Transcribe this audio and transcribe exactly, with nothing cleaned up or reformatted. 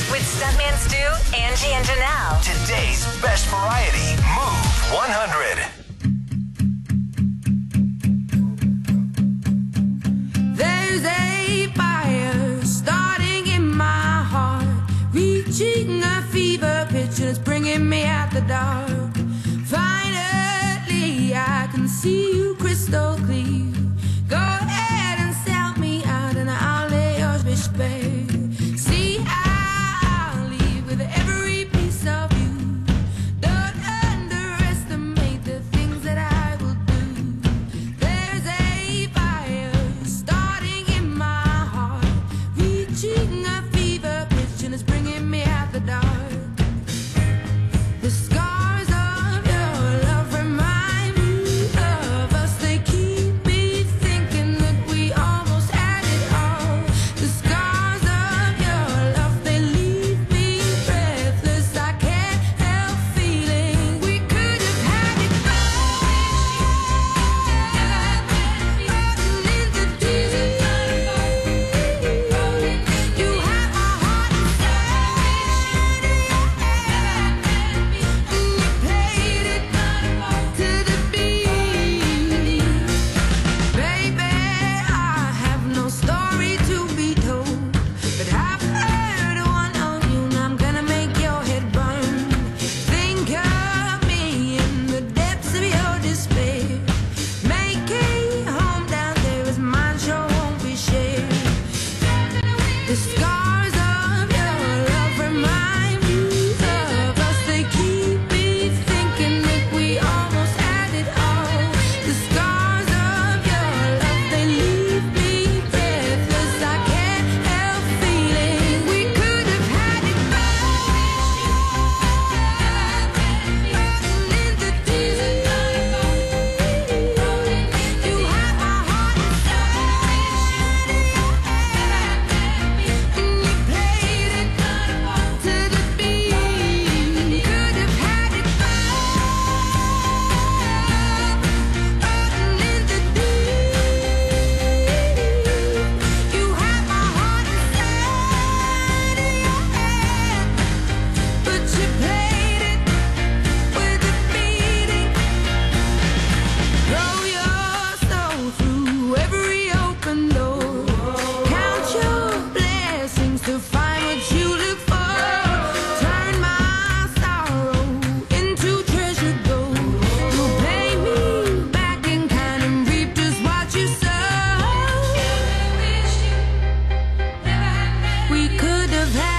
With Stuntman Stu, Angie, and Janelle. Today's best variety. Move one hundred. There's a fire starting in my heart, reaching a fever pitch and it's bringing me out the dark. Finally, I can see you crystal clear. Go ahead and sell me out and I'll lay yours be spared. See, I'll leave with every piece of you. Don't underestimate the things that I will do. There's a fire starting in my heart, reaching a fever pitch and it's bringing me out the dark. The scars of your love remind me of us. They keep me thinking that we almost had it all. The scars of your love, they leave me breathless. I can't help feeling we could have had it all. Rolling in the deep. You have my heart inside. And you played it to the beat. Baby, I have no story to be told, but I've heard one on you and I'm gonna make your head burn. Think of me in the depths of your despair. Make a home down there as mine sure won't be shared. The scars of your love remind me of us. They keep me thinking that we almost had it all. The scars of your love, they leave me breathless. I can't help feeling we could have had it all. Rolling in the deep. You have my heart inside. And you played it to the beat. Could have had it all. Rolling in the deep. You have my heart inside of your hand, but you played it with a beating. Throw your soul through every open door. Count your blessings to find what you look for. Turn my sorrow into treasure gold. You'll pay me back in kind and reap just what you sow. We could have had